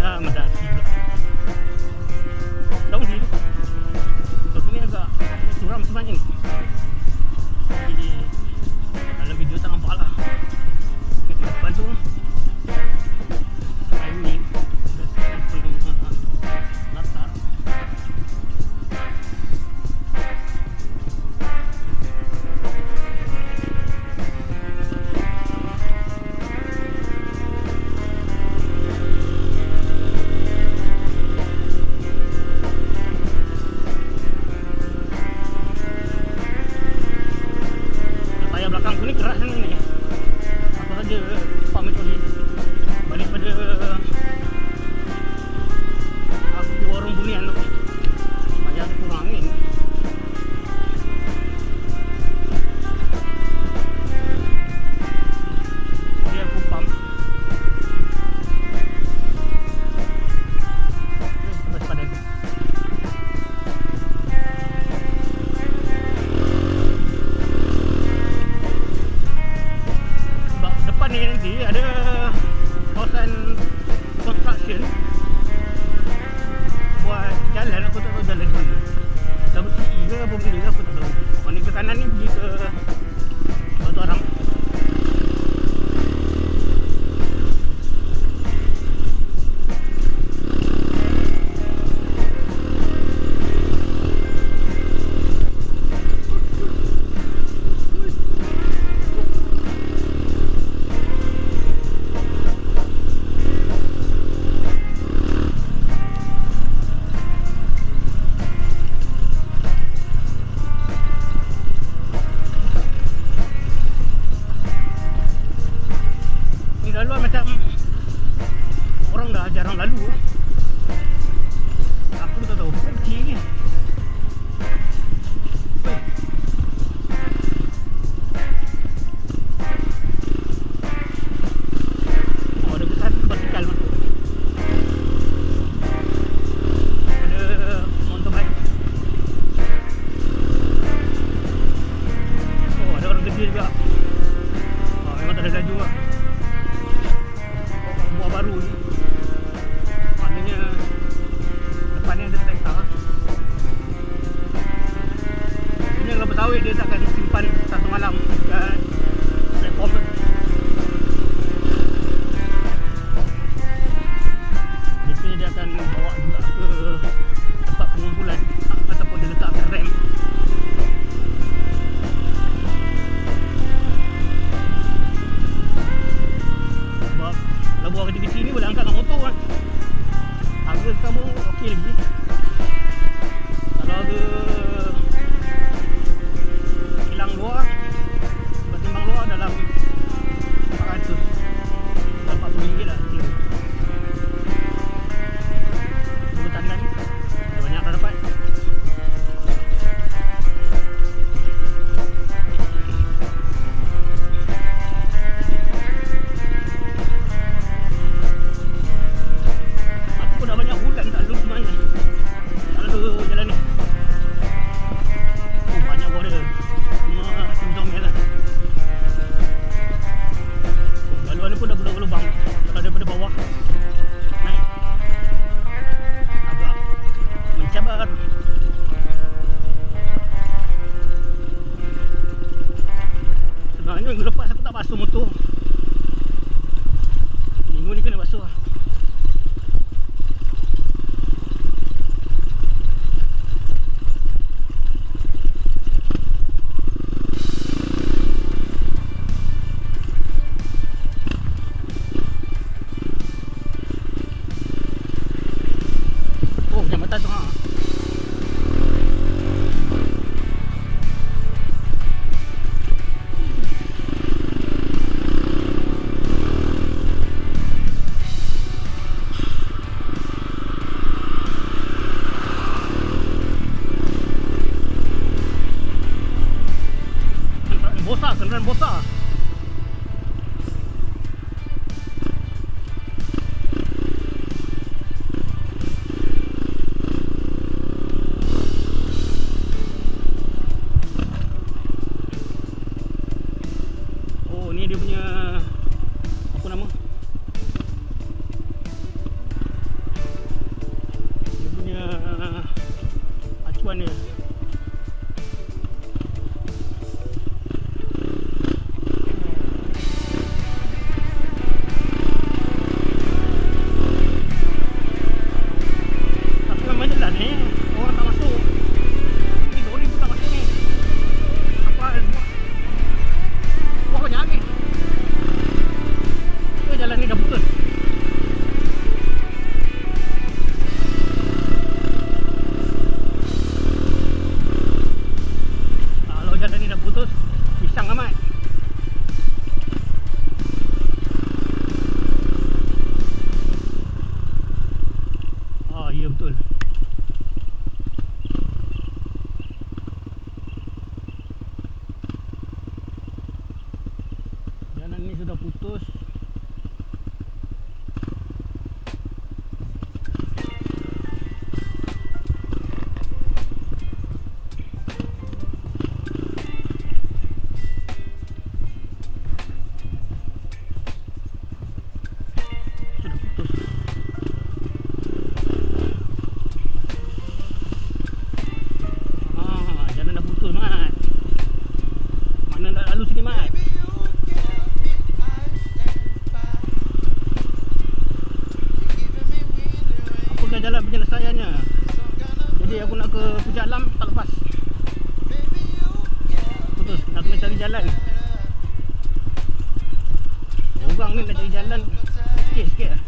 mendaki juga. Jauh sini. Kalau sini agak suram sebenarnya ni. Jadi dalam video tak nampak lah. Depan tu angin latar. Tayar belakang ni keras ni. Apa saja pump itu ni balik pada aku warung bunian tu. Tayar kurang angin. Jadi aku pump. Terus pada ni. Depan ni nanti ada kawasan construction buat jalan. Aku tak tahu jalan mana. WCE ke apa benda ke aku tak tahu. Mana ke kanan ni pergi ke Batu Haram. kawan dia. Tapi memang jelas ni orang tak masuk. Ni lori pun tak masuk ni. Apa buat banyak ni. Jalan ni dah putus. Kalau jalan ni dah putus, pisang amat. Oh, iya betul. Jalan ni sudah putus. Jalan penyelesaiannya. Jadi aku nak ke Puncak Alam tak lepas. Putus, nak kena cari jalan. Orang ni nak cari jalan sikit-sikit lah.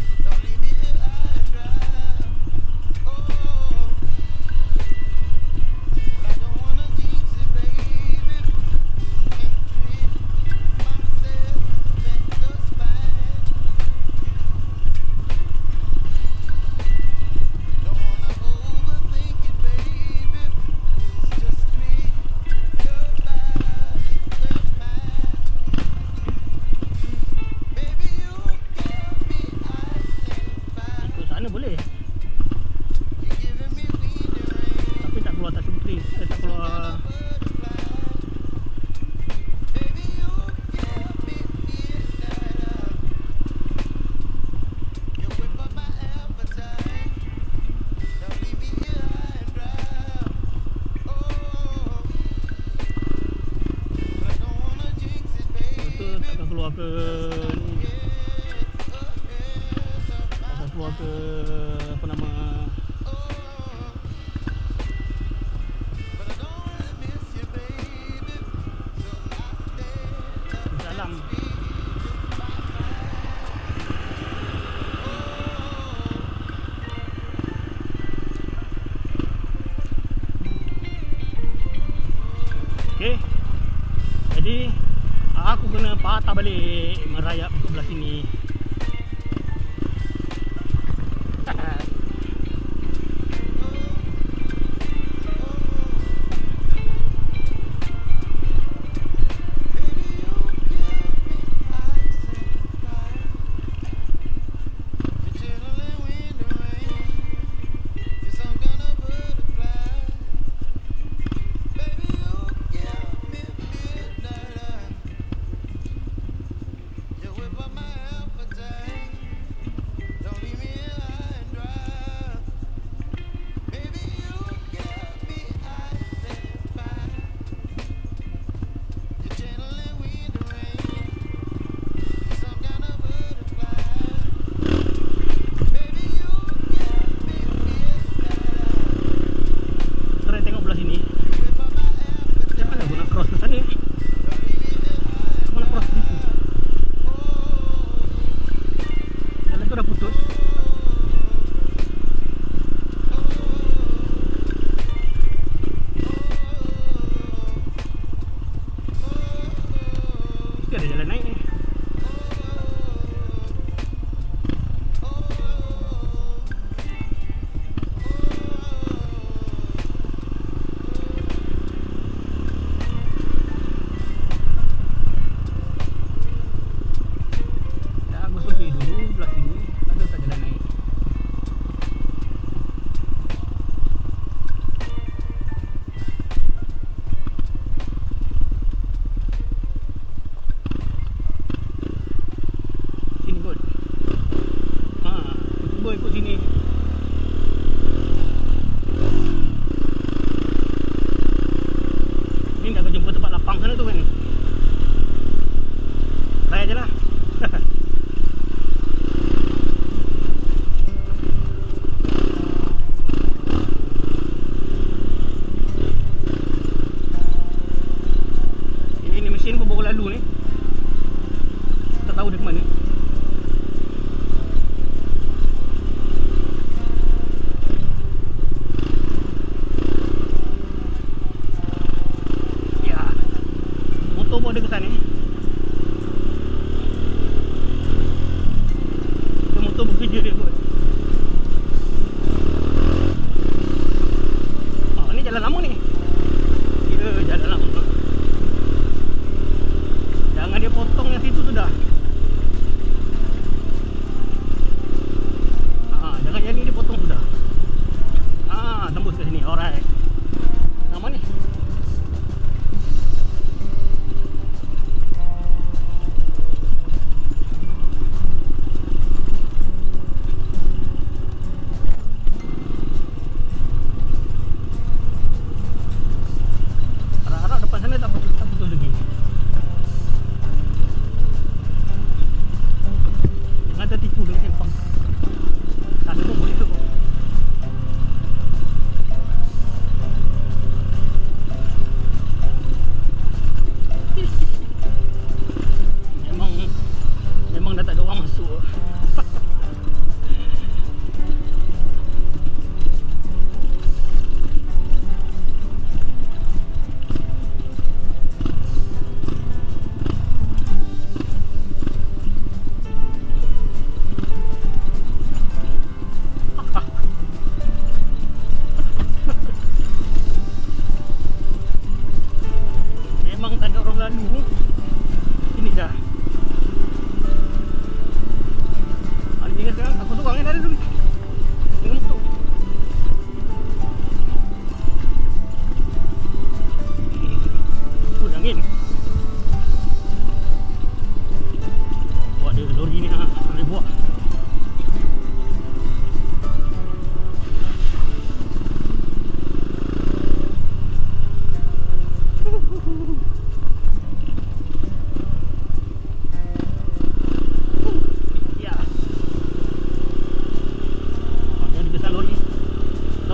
Boleh. Tapi tak keluar Tasik Puteri. Tak keluar. Betul takkan keluar ke ni. Keluar ke apa nama dalam. Okey. Jadi aku kena patah balik merayap ke belah sini.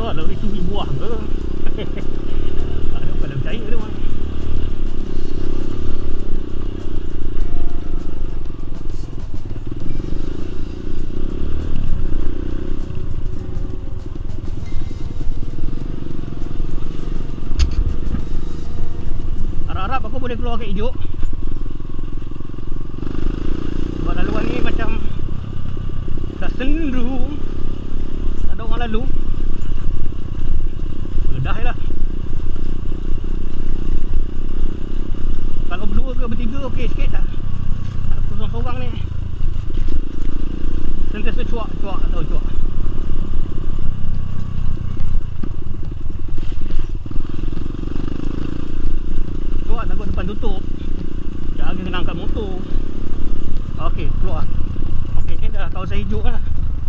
Kalau itu buah ke? Ada pada percaya dia orang. Harap-harap aku boleh keluar ke hijau. Sebab laluan ni macam dah sendu, tak ada orang lalu. Dah lah. Kalau berdua ke bertiga okey sikit dah. Kalau seorang-seorang ni sentiasa cuak atau cuak. Cuak takut depan tutup. Jangan kena angkat motor. Okey, keluar. Okey, ni dah kawasan hijau lah.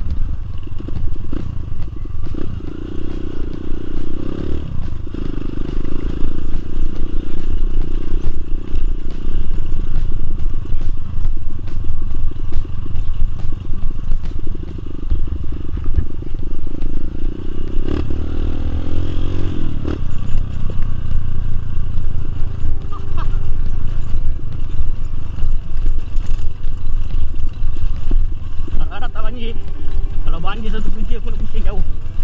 Kalau banjir satu punca aku nak pusing jauh.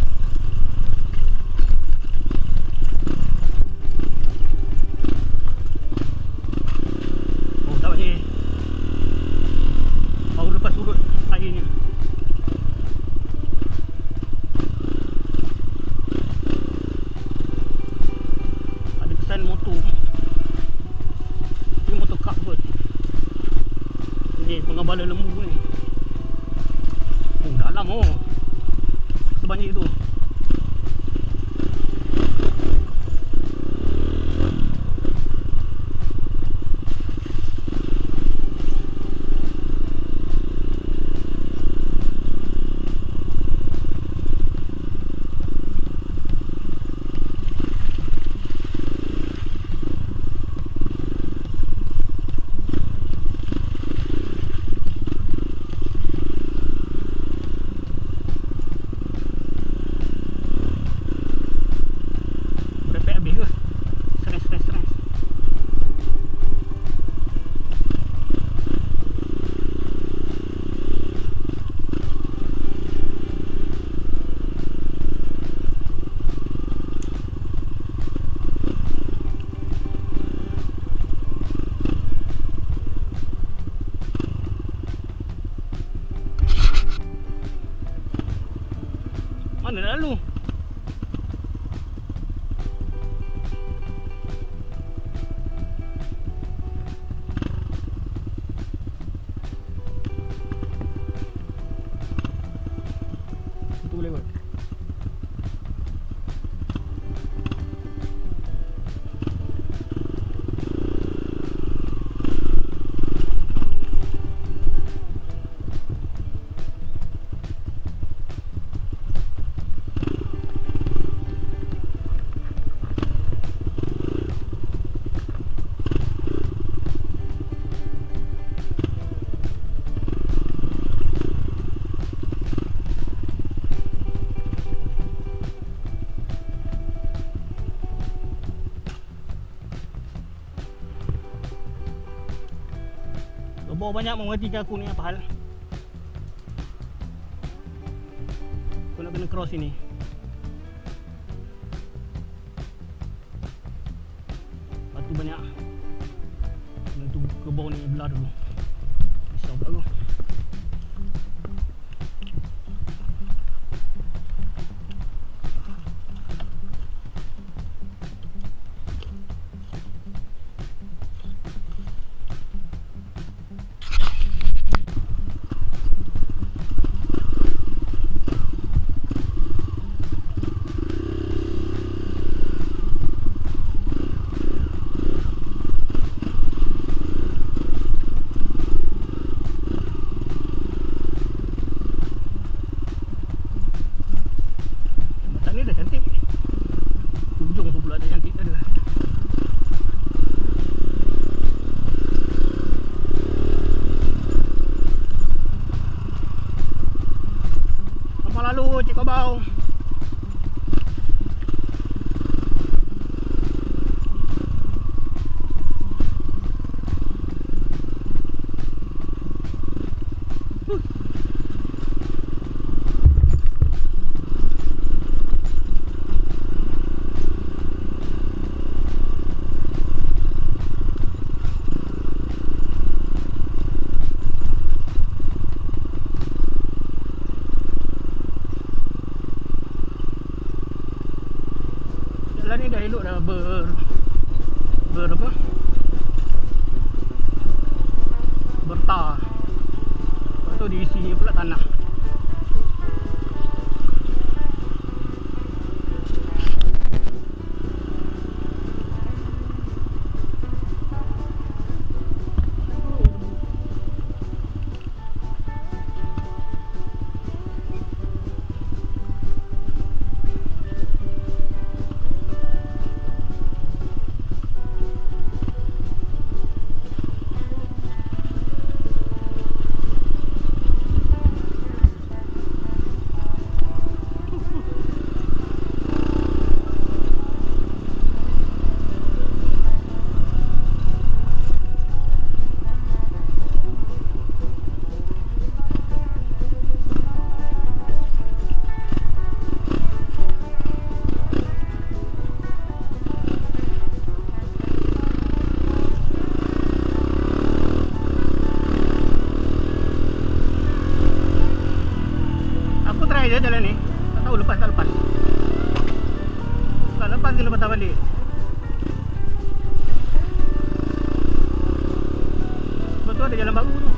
Oh tak banjir. Baru lepas surut airnya. Ada kesan motor. Ini motor kap kot. Ini pengabala lembu ni. Oh dalam oh. Sebanyak itu. Mana dah lalu? Itu boleh buat. Lebur banyak mengertikan aku ni apa hal. Aku nak kena cross sini. Batu banyak. Kena tu kebau ni belah dulu. Risau pula aku. Ni dah cantik. Ujung tu pula ada cantik ada. Apa lalu Cik Kobau? sebelah ni dah elok dah apa? Bertar. Lepas tu diisi pula tanah. Dia jalan ni, tak tahu lepas tak lepas. Tak lepas kena patah balik. Sebab tu ada jalan baru tu.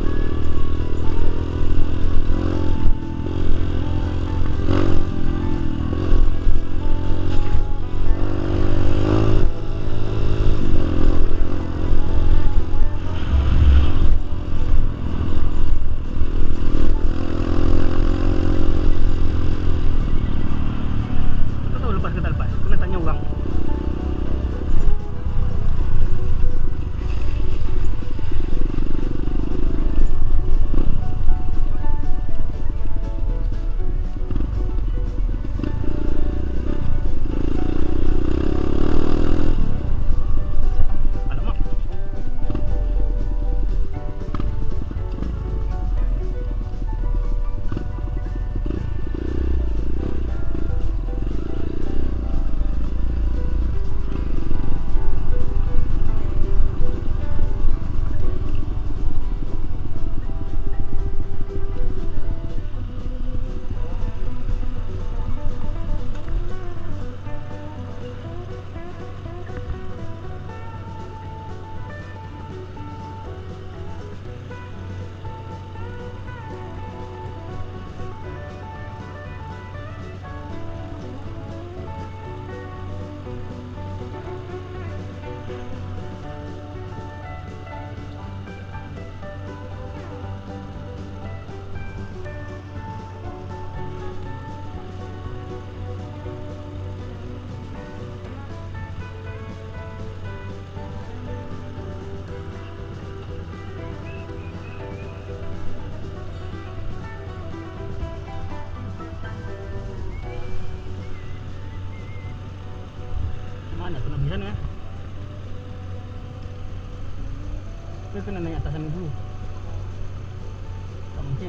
Mana tu nak pergi sana? Kita kena naik atas sana dulu. Tak mungkin.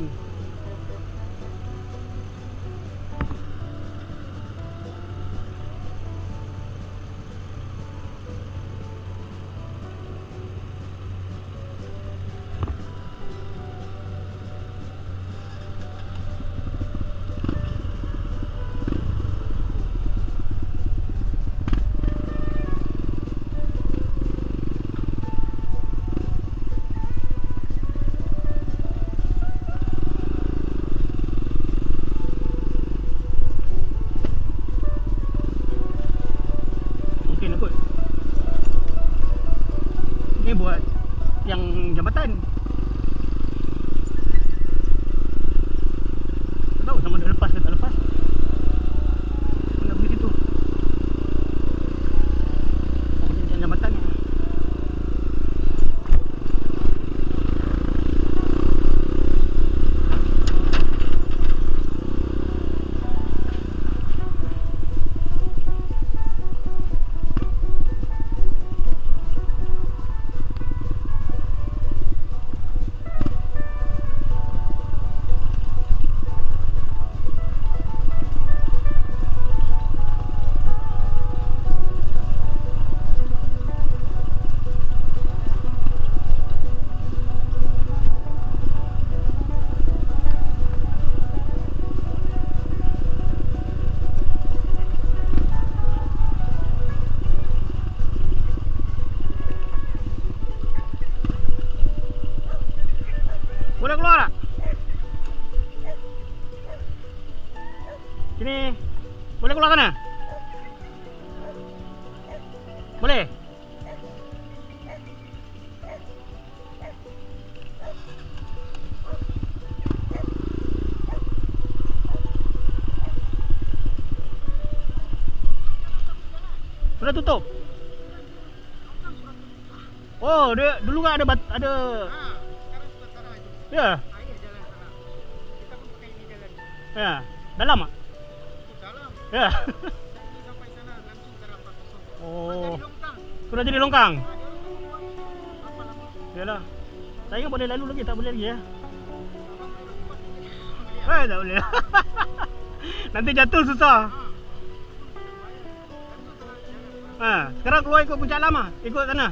Ni buat yang jambatan. Tak tahu sama ada lepas ke tak lepas. Nak pergi situ. Oh, ni yang jambatan ni. Sini. Boleh keluar sana? Boleh? Sudah tutup. Oh, dia dulu kan ada Sekarang sudah tanah itu. Ya. Iya, jalan sana. Kita pun pakai ini jalan. Ya. Dalam ah? Itu dalam. Ya. Ini sampai sana langsung ke rampak kosong. Oh. Jadi longkang. Sudah jadi longkang. Lama-lama. Yalah. Saya ingat boleh lalu lagi, tak boleh lagi ya. Abang sudah buat ini. Tak boleh. Nanti jatuh susah. Sekarang keluar ikut Puncak Alam ah. Ikut sana.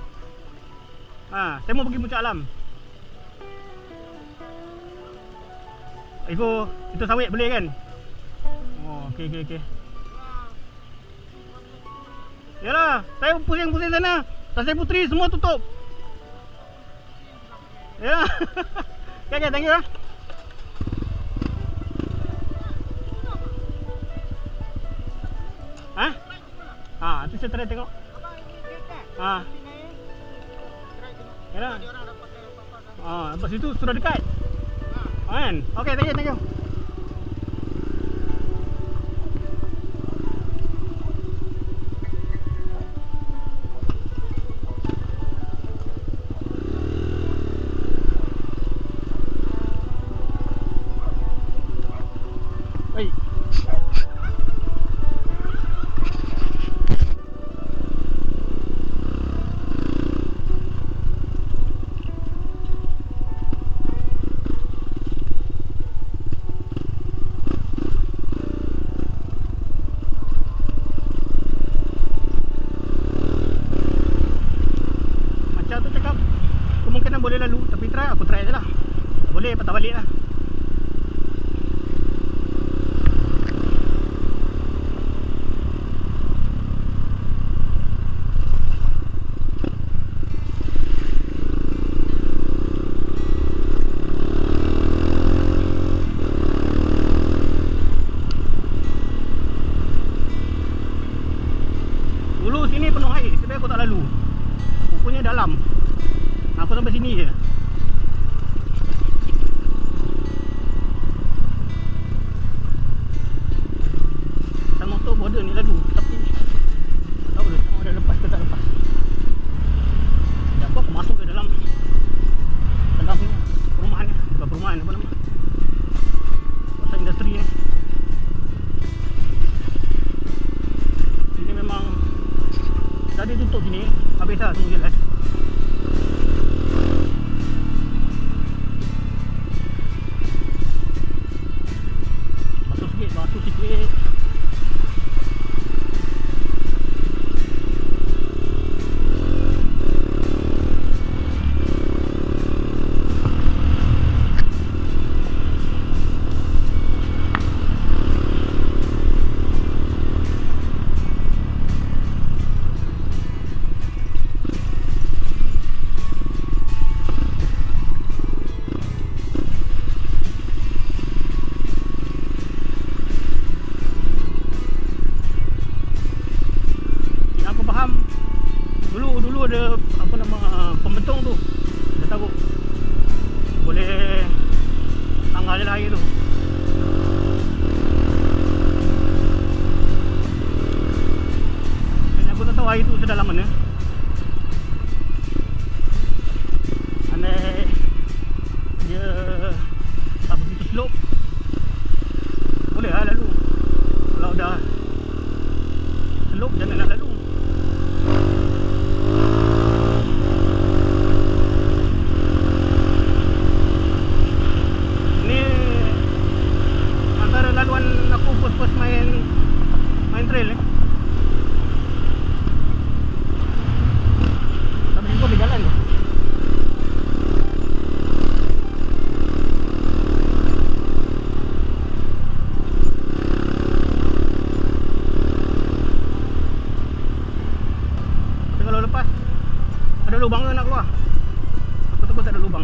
Saya mau pergi Puncak Alam. Ikut itu sawit boleh kan? Oh, okey. Yalah, saya pusing-pusing sana. Tasai Puteri semua tutup. Ya. Okay, thank you. Itu saya try tengok. Abang ini kereta. Ah. Ini naik. Try tengok. Yalah. Tadi orang dapat apa-apa kan. Lepas itu sudah dekat. Kan? Okay, thank you. Baik. Macam tu cakap kemungkinan boleh lalu, tapi aku try je lah. Boleh patah balik lah. Dulu sini penuh air, tapi aku tak lalu. Rupanya dalam. Aku sampai sini je. Sama motor border ni lalu, tapi tak tahu dah sama ada lepas ke tak lepas. Dah aku masuk ke dalam ni perumahan ni. Bukan perumahan, apa nama? Kawasan industri ni. Sini memang tadi tutup sini, habis lah semua jalan. Basuh sikit. Dulu ada apa nama pembetung tu. Dah tahu. Boleh tanggal je lah air tu. Dan aku tak tahu air tu sedalam mana. Andai dia tak begitu slope, boleh lah lalu. Kalau dah slope jangan nak lalu. Laluan aku first main trail ni. Sampai jumpa di jalan tu. Tapi kalau lepas ada lubang ke nak keluar? Aku takut tak ada lubang.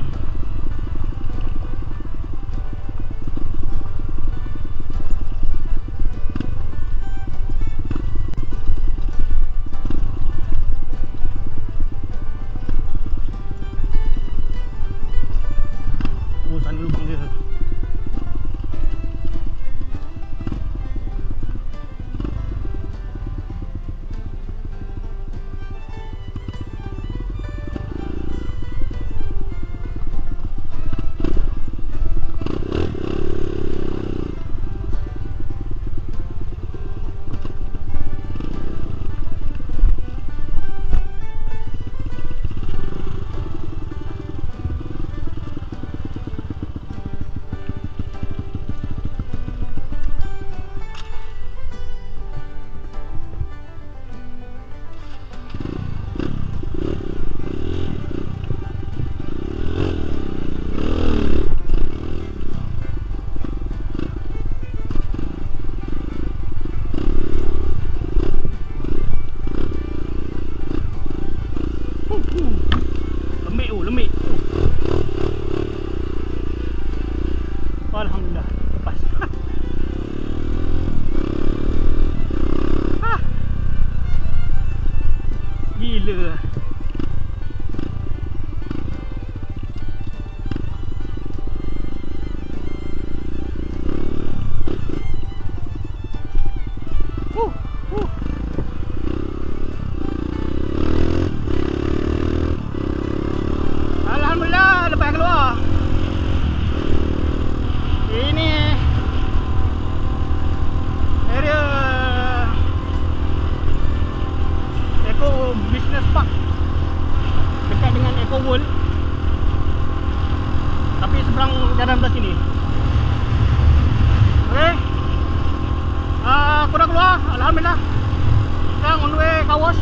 kami lah. Sekarang on the way car wash.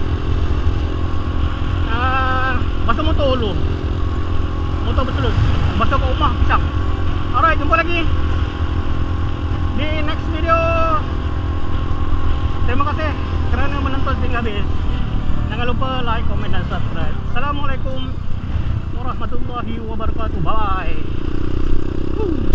Basuh motor dulu. Motor berselut. Basuh kat rumah pisang. Alright, jumpa lagi di next video. Terima kasih kerana menonton sehingga habis. Jangan lupa like, komen dan subscribe. Assalamualaikum warahmatullahi wabarakatuh. Bye.